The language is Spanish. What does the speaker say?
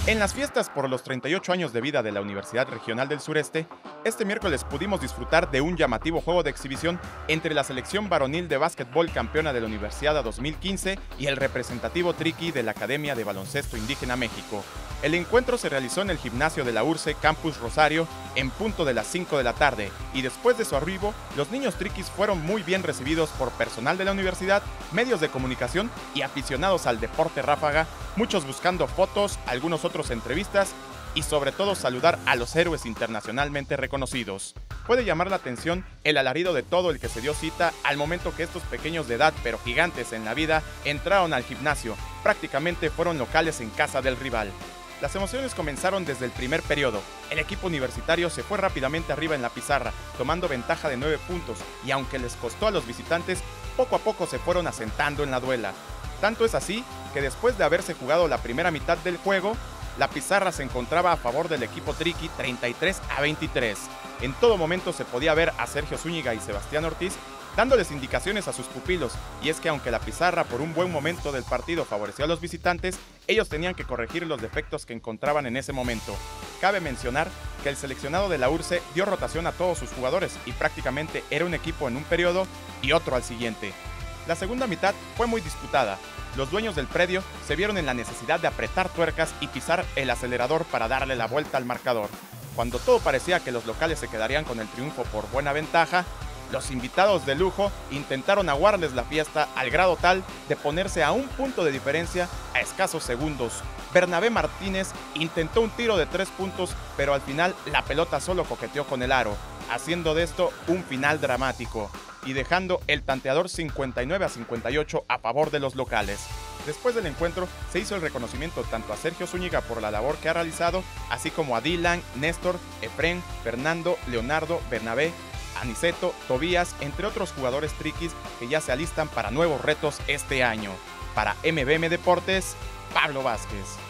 En las fiestas por los 38 años de vida de la Universidad Regional del Sureste, este miércoles pudimos disfrutar de un llamativo juego de exhibición entre la selección varonil de básquetbol campeona de la Universidad 2015 y el representativo Triqui de la Academia de Baloncesto Indígena México. El encuentro se realizó en el gimnasio de la URCE Campus Rosario en punto de las 5 de la tarde y después de su arribo, los niños triquis fueron muy bien recibidos por personal de la universidad, medios de comunicación y aficionados al deporte ráfaga, muchos buscando fotos, algunos otros entrevistas y sobre todo saludar a los héroes internacionalmente reconocidos. Puede llamar la atención el alarido de todo el que se dio cita al momento que estos pequeños de edad pero gigantes en la vida entraron al gimnasio, prácticamente fueron locales en casa del rival. Las emociones comenzaron desde el primer periodo. El equipo universitario se fue rápidamente arriba en la pizarra, tomando ventaja de 9 puntos, y aunque les costó a los visitantes, poco a poco se fueron asentando en la duela. Tanto es así que después de haberse jugado la primera mitad del juego, la pizarra se encontraba a favor del equipo Triqui 33-23. En todo momento se podía ver a Sergio Zúñiga y Sebastián Ortiz dándoles indicaciones a sus pupilos, y es que aunque la pizarra por un buen momento del partido favoreció a los visitantes, ellos tenían que corregir los defectos que encontraban en ese momento. Cabe mencionar que el seleccionado de la URCE dio rotación a todos sus jugadores y prácticamente era un equipo en un periodo y otro al siguiente. La segunda mitad fue muy disputada. Los dueños del predio se vieron en la necesidad de apretar tuercas y pisar el acelerador para darle la vuelta al marcador. Cuando todo parecía que los locales se quedarían con el triunfo por buena ventaja, los invitados de lujo intentaron aguarles la fiesta al grado tal de ponerse a un punto de diferencia a escasos segundos. Bernabé Martínez intentó un tiro de 3 puntos, pero al final la pelota solo coqueteó con el aro, haciendo de esto un final dramático y dejando el tanteador 59-58 a favor de los locales. Después del encuentro se hizo el reconocimiento tanto a Sergio Zúñiga por la labor que ha realizado, así como a Dylan, Néstor, Efrén, Fernando, Leonardo, Bernabé, Aniceto, Tobías, entre otros jugadores triquis que ya se alistan para nuevos retos este año. Para MBM Deportes, Pablo Vázquez.